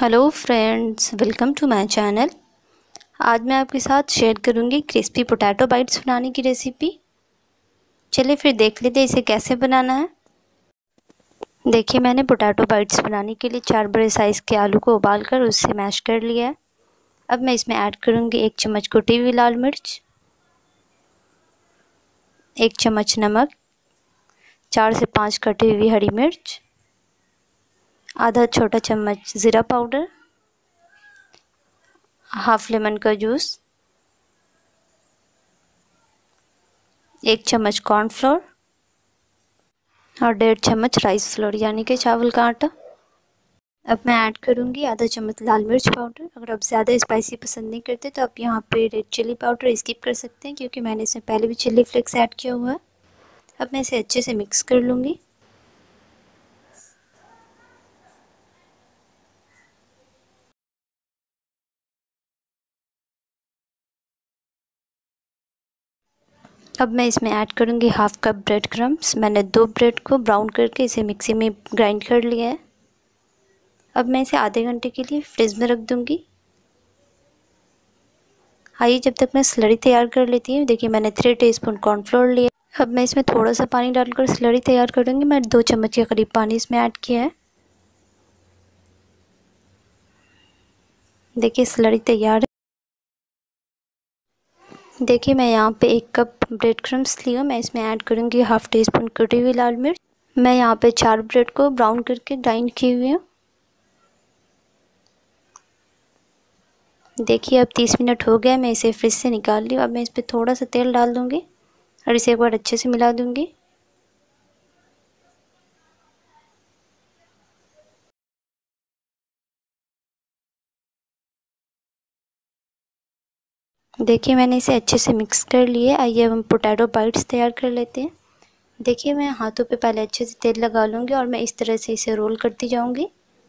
Hello friends, welcome to my channel. आज मैं आपके साथ शेयर करूंगी क्रिस्पी पोटैटो बाइट्स बनाने की रेसिपी। चलिए फिर देख लेते हैं इसे कैसे बनाना है। देखिए, मैंने पोटैटो बाइट्स बनाने के लिए 4 बड़े साइज़ के आलू को उबालकर उससे मैश कर लिया है। अब मैं इसमें ऐड करूंगी 1 चम्मच कुटी हुई लाल मिर्च, 1 चम्मच नमक, 4 से 5 कटी हुई हरी मिर्च, आधा छोटा चम्मच ज़ीरा पाउडर, हाफ लेमन का जूस, 1 चम्मच कॉर्नफ्लोर और 1.5 चम्मच राइस फ्लोर यानी कि चावल का आटा। अब मैं ऐड करूँगी आधा चम्मच लाल मिर्च पाउडर। अगर आप ज़्यादा स्पाइसी पसंद नहीं करते तो आप यहाँ पे रेड चिली पाउडर स्किप कर सकते हैं, क्योंकि मैंने इसमें पहले भी चिली फ्लेक्स ऐड किया हुआ है। अब मैं इसे अच्छे से मिक्स कर लूँगी। अब मैं इसमें ऐड करूँगी हाफ कप ब्रेड क्रम्स। मैंने 2 ब्रेड को ब्राउन करके इसे मिक्सी में ग्राइंड कर लिया है। अब मैं इसे आधे घंटे के लिए फ्रिज में रख दूँगी। आइए जब तक मैं स्लरी तैयार कर लेती हूँ। देखिए, मैंने 3 टीस्पून कॉर्नफ्लोर लिया। अब मैं इसमें थोड़ा सा पानी डालकर स्लरी तैयार करूँगी। मैं 2 चम्मच के करीब पानी इसमें ऐड किया है। देखिए, स्लरी तैयार है। देखिए, मैं यहाँ पे 1 कप ब्रेड क्रम्स ली हूँ। मैं इसमें ऐड करूँगी हाफ़ टी स्पून कुटी हुई लाल मिर्च। मैं यहाँ पे 4 ब्रेड को ब्राउन करके ग्राइंड की हुई हूँ। देखिए, अब 30 मिनट हो गया, मैं इसे फ्रिज से निकाल ली हूँ। अब मैं इस पर थोड़ा सा तेल डाल दूँगी और इसे एक बार अच्छे से मिला दूँगी। देखिए, मैंने इसे अच्छे से मिक्स कर लिया। आइए अब हम पोटैटो बाइट्स तैयार कर लेते हैं। देखिए, मैं हाथों पे पहले अच्छे से तेल लगा लूँगी और मैं इस तरह से इसे रोल करती जाऊँगी।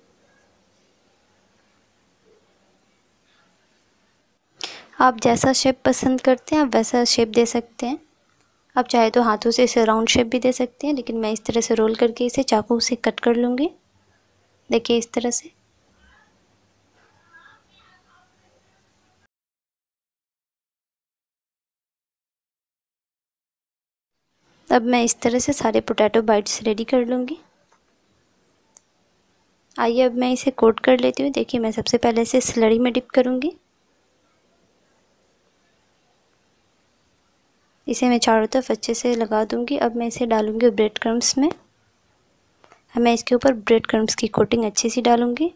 आप जैसा शेप पसंद करते हैं आप वैसा शेप दे सकते हैं। आप चाहे तो हाथों से इसे राउंड शेप भी दे सकते हैं, लेकिन मैं इस तरह से रोल करके इसे चाकू से कट कर लूँगी। देखिए, इस तरह से। अब मैं इस तरह से सारे पोटैटो बाइट्स रेडी कर लूँगी। आइए अब मैं इसे कोट कर लेती हूँ। देखिए, मैं सबसे पहले इसे स्लरी में डिप करूँगी। इसे मैं चारों तरफ अच्छे से लगा दूँगी। अब मैं इसे डालूँगी ब्रेड क्रम्स में। मैं इसके ऊपर ब्रेड क्रम्स की कोटिंग अच्छी सी डालूँगी।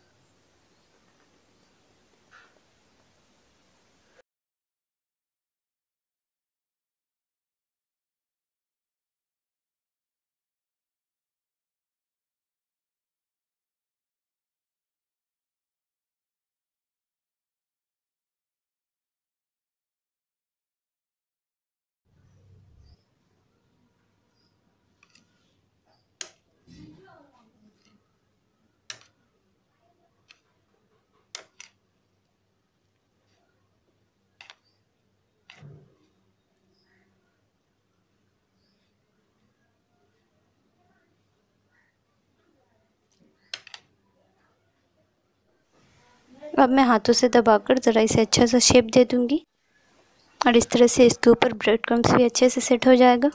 अब मैं हाथों से दबाकर ज़रा इसे अच्छा सा शेप दे दूँगी और इस तरह से इसके ऊपर ब्रेड क्रम्स भी अच्छे से सेट हो जाएगा।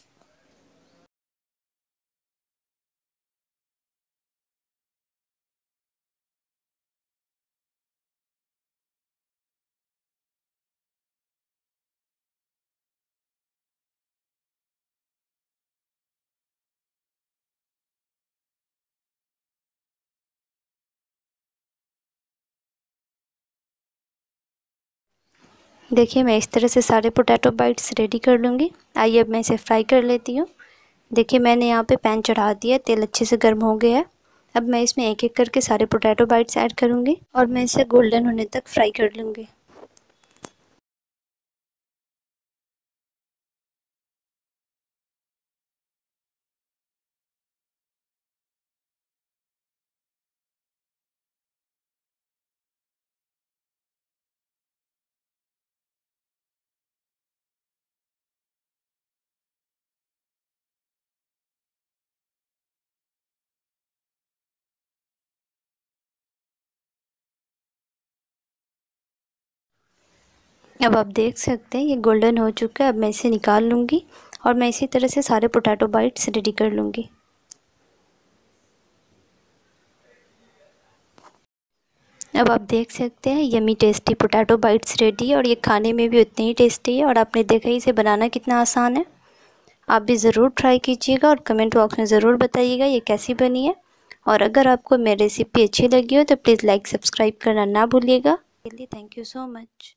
देखिए, मैं इस तरह से सारे पोटैटो बाइट्स रेडी कर लूँगी। आइए अब मैं इसे फ्राई कर लेती हूँ। देखिए, मैंने यहाँ पे पैन चढ़ा दिया, तेल अच्छे से गर्म हो गया है। अब मैं इसमें एक-एक करके सारे पोटैटो बाइट्स ऐड करूँगी और मैं इसे गोल्डन होने तक फ्राई कर लूँगी। अब आप देख सकते हैं ये गोल्डन हो चुका है। अब मैं इसे निकाल लूँगी और मैं इसी तरह से सारे पोटैटो बाइट्स रेडी कर लूँगी। अब आप देख सकते हैं yummy tasty potato bites ready है और ये खाने में भी उतने ही टेस्टी है। और आपने देखा इसे बनाना कितना आसान है। आप भी ज़रूर ट्राई कीजिएगा और कमेंट बॉक्स में ज़रूर बताइएगा ये कैसी बनी है। और अगर आपको मेरी रेसिपी अच्छी लगी हो तो प्लीज़ लाइक सब्सक्राइब करना ना भूलिएगा। Thank you so much.